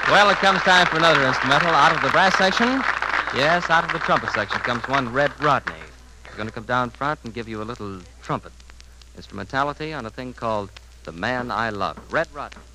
Well, it comes time for another instrumental. Out of the brass section, yes, out of the trumpet section comes one Red Rodney. He's going to come down front and give you a little trumpet instrumentality on a thing called The Man I Love. Red Rodney.